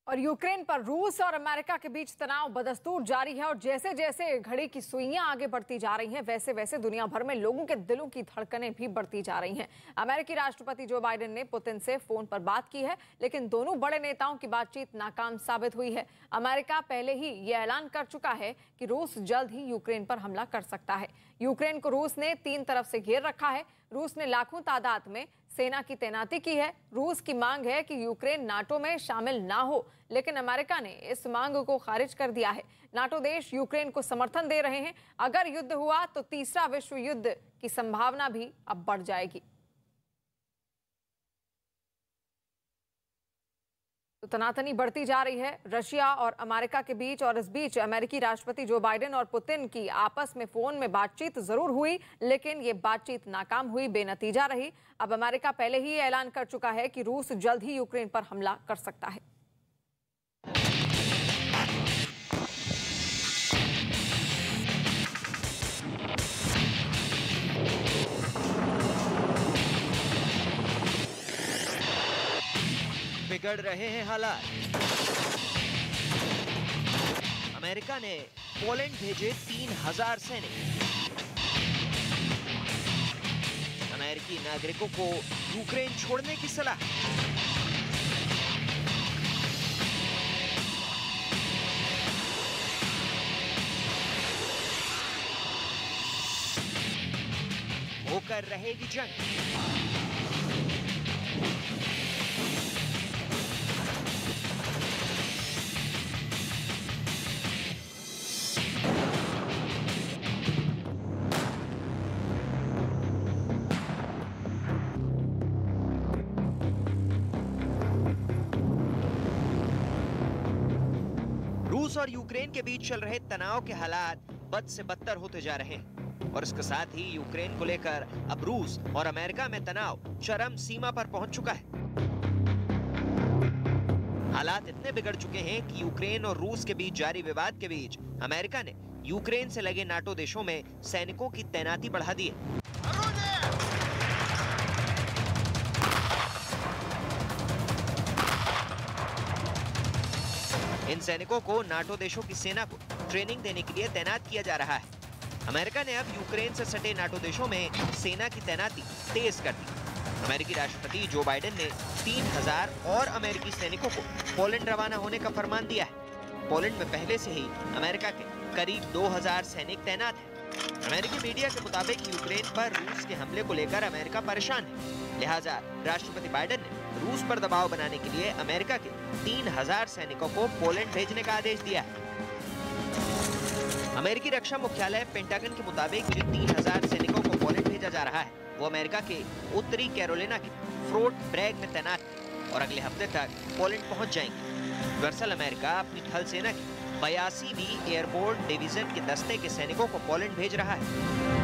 और यूक्रेन पर रूस और अमेरिका के बीच तनाव बदस्तूर जारी है और जैसे जैसे घड़ी की सुइयां आगे बढ़ती जा रही हैं वैसे वैसे दुनिया भर में लोगों के दिलों की धड़कनें भी बढ़ती जा रही हैं। अमेरिकी राष्ट्रपति जो बाइडेन ने पुतिन से फोन पर बात की है, लेकिन दोनों बड़े नेताओं की बातचीत नाकाम साबित हुई है। अमेरिका पहले ही यह ऐलान कर चुका है कि रूस जल्द ही यूक्रेन पर हमला कर सकता है। यूक्रेन को रूस ने 3 तरफ से घेर रखा है। रूस ने लाखों तादाद में सेना की तैनाती की है। रूस की मांग है कि यूक्रेन नाटो में शामिल ना हो, लेकिन अमेरिका ने इस मांग को खारिज कर दिया है। नाटो देश यूक्रेन को समर्थन दे रहे हैं। अगर युद्ध हुआ तो तीसरा विश्व युद्ध की संभावना भी अब बढ़ जाएगी। तो तनातनी बढ़ती जा रही है रशिया और अमेरिका के बीच, और इस बीच अमेरिकी राष्ट्रपति जो बाइडेन और पुतिन की आपस में फोन में बातचीत जरूर हुई, लेकिन ये बातचीत नाकाम हुई, बेनतीजा रही। अब अमेरिका पहले ही ऐलान कर चुका है कि रूस जल्द ही यूक्रेन पर हमला कर सकता है। बिगड़ रहे हैं हालात। अमेरिका ने पोलैंड भेजे 3000 सैनिक। अमेरिकी नागरिकों को यूक्रेन छोड़ने की सलाह। होकर रहेगी जंग। रूस और यूक्रेन के बीच चल रहे तनाव के हालात बद से बदतर होते जा रहे हैं और इसके साथ ही यूक्रेन को लेकर अब रूस और अमेरिका में तनाव चरम सीमा पर पहुंच चुका है। हालात इतने बिगड़ चुके हैं कि यूक्रेन और रूस के बीच जारी विवाद के बीच अमेरिका ने यूक्रेन से लगे नाटो देशों में सैनिकों की तैनाती बढ़ा दी है। इन सैनिकों को नाटो देशों की सेना को ट्रेनिंग देने के लिए तैनात किया जा रहा है। अमेरिका ने अब यूक्रेन से सटे नाटो देशों में सेना की तैनाती तेज कर दी। अमेरिकी राष्ट्रपति जो बाइडेन ने 3000 और अमेरिकी सैनिकों को पोलैंड रवाना होने का फरमान दिया है। पोलैंड में पहले से ही अमेरिका के करीब 2000 सैनिक तैनात हैं। अमेरिकी मीडिया के मुताबिक यूक्रेन पर रूस के हमले को लेकर अमेरिका परेशान है, लिहाजा राष्ट्रपति बाइडेन ने रूस पर दबाव बनाने के लिए अमेरिका के 3000 सैनिकों को पोलैंड भेजने का आदेश दिया है। अमेरिकी रक्षा मुख्यालय पेंटागन के मुताबिक जिन 3000 सैनिकों को पोलैंड भेजा जा रहा है वो अमेरिका के उत्तरी कैरोलिना के फोर्ट ब्रैग में तैनात है और अगले हफ्ते तक पोलैंड पहुंच जाएंगे। दरअसल अमेरिका अपनी थल सेना की 82वीं एयरबोर्न डिवीजन के दस्ते के सैनिकों को पोलैंड भेज रहा है।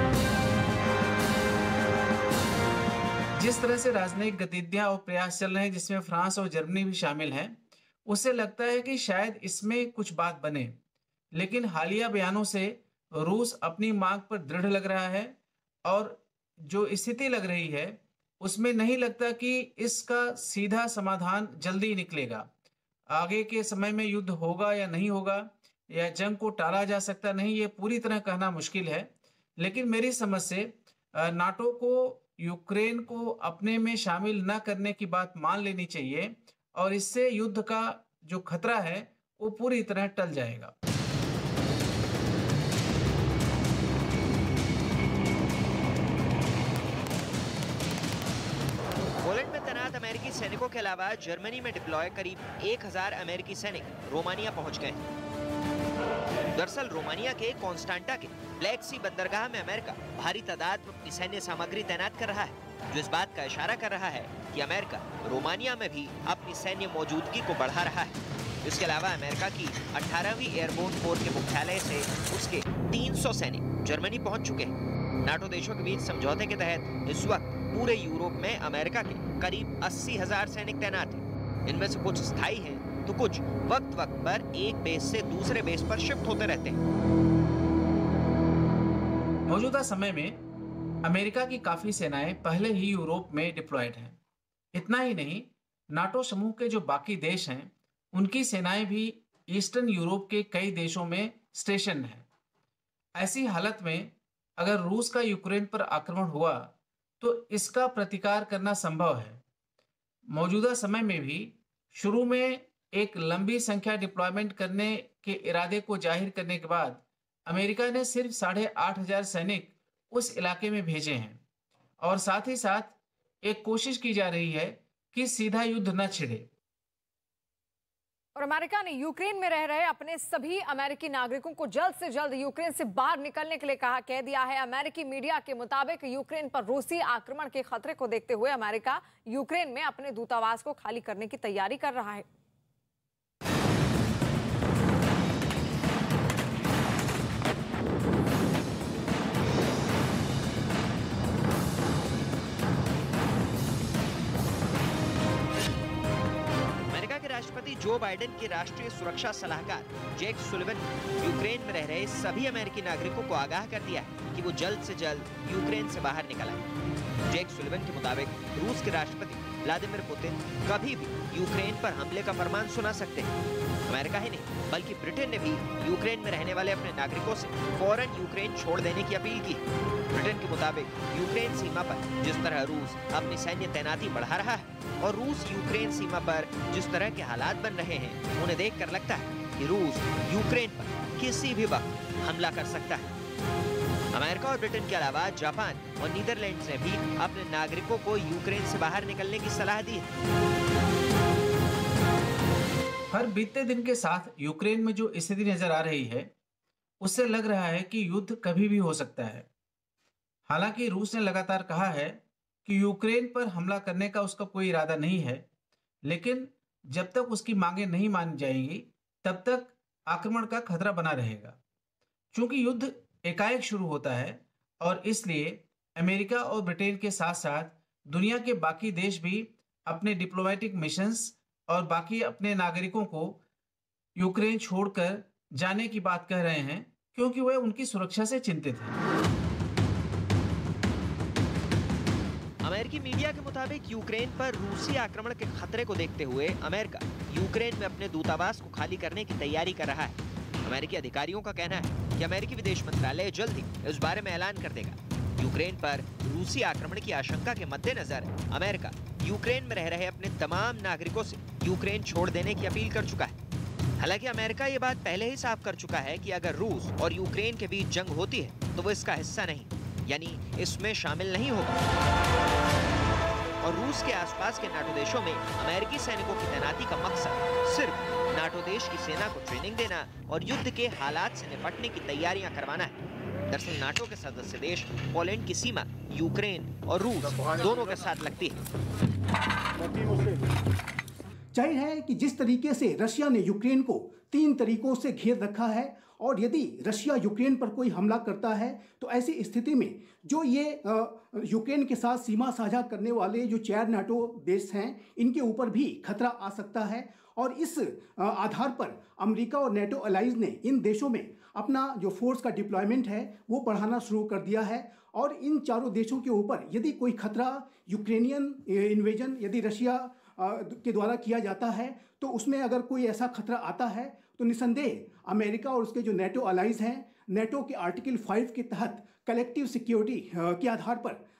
जिस तरह से राजनयिक गतिविधियां और प्रयास चल रहे हैं जिसमें फ्रांस और जर्मनी भी शामिल हैं, उससे लगता है कि शायद इसमें कुछ बात बने, लेकिन हालिया बयानों से रूस अपनी मांग पर दृढ़ लग रहा है और जो स्थिति लग रही है उसमें नहीं लगता कि इसका सीधा समाधान जल्दी निकलेगा। आगे के समय में युद्ध होगा या नहीं होगा या जंग को टाला जा सकता नहीं, ये पूरी तरह कहना मुश्किल है। लेकिन मेरी समझ से नाटो को यूक्रेन को अपने में शामिल न करने की बात मान लेनी चाहिए और इससे युद्ध का जो खतरा है वो पूरी तरह टल जाएगा। पोलैंड में तैनात अमेरिकी सैनिकों के अलावा जर्मनी में डिप्लॉय करीब 1000 अमेरिकी सैनिक रोमानिया पहुंच गए। दरअसल रोमानिया के कॉन्स्टांटा के ब्लैक सी बंदरगाह में अमेरिका भारी तादाद में अपनी सैन्य सामग्री तैनात कर रहा है, जो इस बात का इशारा कर रहा है कि अमेरिका रोमानिया में भी अपनी सैन्य मौजूदगी को बढ़ा रहा है। इसके अलावा अमेरिका की 18वीं एयरबोर्न कोर के मुख्यालय से उसके 300 सैनिक जर्मनी पहुंच चुके हैं। नाटो देशों के बीच समझौते के तहत इस वक्त पूरे यूरोप में अमेरिका के करीब 80,000 सैनिक तैनात हैं। इनमें से कुछ स्थायी हैं तो कुछ वक्त वक्त पर एक बेस से दूसरे बेस पर शिफ्ट होते रहते हैं। मौजूदा समय में अमेरिका की काफी सेनाएं पहले ही यूरोप में डिप्लॉयड हैं। इतना ही नहीं, नाटो समूह के जो बाकी देश हैं उनकी सेनाएं भी ईस्टर्न यूरोप के कई देशों में स्टेशन हैं। ऐसी हालत में अगर रूस का यूक्रेन पर आक्रमण हुआ तो इसका प्रतिकार करना संभव है। मौजूदा समय में भी शुरू में एक लंबी संख्या डिप्लॉयमेंट करने के इरादे को जाहिर करने के बाद अमेरिका ने सिर्फ 8,500 सैनिक उस इलाके में भेजे हैं और साथ ही साथ एक कोशिश की जा रही है कि सीधा युद्ध न छिड़े। और अमेरिका ने यूक्रेन में रह रहे अपने सभी अमेरिकी नागरिकों को जल्द से जल्द यूक्रेन से बाहर निकलने के लिए कह दिया है। अमेरिकी मीडिया के मुताबिक यूक्रेन पर रूसी आक्रमण के खतरे को देखते हुए अमेरिका यूक्रेन में अपने दूतावास को खाली करने की तैयारी कर रहा है। राष्ट्रपति जो बाइडेन के राष्ट्रीय सुरक्षा सलाहकार जैक सुलिवन ने यूक्रेन में रह रहे सभी अमेरिकी नागरिकों को आगाह कर दिया है कि वो जल्द से जल्द यूक्रेन से बाहर निकल आए। जैक सुलिवन के मुताबिक रूस के राष्ट्रपति व्लादिमीर पुतिन कभी भी यूक्रेन पर हमले का फरमान सुना सकते हैं। अमेरिका ही नहीं बल्कि ब्रिटेन ने भी यूक्रेन में रहने वाले अपने नागरिकों से फौरन यूक्रेन छोड़ देने की अपील की। ब्रिटेन के मुताबिक यूक्रेन सीमा पर जिस तरह रूस अपनी सैन्य तैनाती बढ़ा रहा है और रूस यूक्रेन सीमा पर जिस तरह के हालात बन रहे हैं, उन्हें देखकर लगता है कि रूस यूक्रेन पर किसी भी वक्त हमला कर सकता है। अमेरिका और ब्रिटेन के अलावा जापान और नीदरलैंड्स ने भी अपने नागरिकों को यूक्रेन से बाहर निकलने की सलाह दी है। हर बीतते दिन के साथ यूक्रेन में जो स्थिति नजर आ रही है, उससे लग रहा है कि युद्ध कभी भी हो सकता है। हालांकि रूस ने लगातार कहा है कि यूक्रेन पर हमला करने का उसका कोई इरादा नहीं है, लेकिन जब तक उसकी मांगें नहीं मानी जाएंगी तब तक आक्रमण का खतरा बना रहेगा। चूंकि युद्ध एकाएक शुरू होता है और इसलिए अमेरिका और ब्रिटेन के साथ साथ दुनिया के बाकी देश भी अपने डिप्लोमेटिक मिशंस और बाकी अपने नागरिकों को यूक्रेन छोड़कर जाने की बात कह रहे हैं, क्योंकि वे उनकी सुरक्षा से चिंतित हैं। अमेरिकी मीडिया के मुताबिक यूक्रेन पर रूसी आक्रमण के खतरे को देखते हुए अमेरिका यूक्रेन में अपने दूतावास को खाली करने की तैयारी कर रहा है। अमेरिकी अधिकारियों का कहना है कि अमेरिकी विदेश मंत्रालय जल्द ही इस बारे में ऐलान कर देगा। यूक्रेन पर रूसी आक्रमण की आशंका के मद्देनजर अमेरिका यूक्रेन में रह रहे अपने तमाम नागरिकों से यूक्रेन छोड़ देने की अपील कर चुका है। हालांकि अमेरिका ये बात पहले ही साफ कर चुका है कि अगर रूस और यूक्रेन के बीच जंग होती है तो वो इसका हिस्सा नहीं, यानी इसमें शामिल नहीं होगा। और रूस के आसपास के नाटो देशों में अमेरिकी सैनिकों की तैनाती का मकसद सिर्फ नाटो देश की सेना को ट्रेनिंग देना और युद्ध के हालात से निपटने की तैयारियां करवाना है। दरअसल नाटो के सदस्य देश पोलैंड की सीमा यूक्रेन और रूस दोनों के साथ लगती है। जाहिर है कि जिस तरीके से रशिया ने यूक्रेन को 3 तरीकों से घेर रखा है और यदि रशिया यूक्रेन पर कोई हमला करता है तो ऐसी स्थिति में जो ये यूक्रेन के साथ सीमा साझा करने वाले जो 4 नाटो देश हैं, इनके ऊपर भी खतरा आ सकता है। और इस आधार पर अमेरिका और नेटो अलाइज ने इन देशों में अपना जो फोर्स का डिप्लॉयमेंट है वो बढ़ाना शुरू कर दिया है। और इन चारों देशों के ऊपर यदि कोई खतरा यूक्रेनियन इन्वेजन यदि रशिया के द्वारा किया जाता है तो उसमें अगर कोई ऐसा खतरा आता है तो निसंदेह अमेरिका और उसके जो नेटो अलाइज हैं, नेटो के आर्टिकल 5 के तहत कलेक्टिव सिक्योरिटी के आधार पर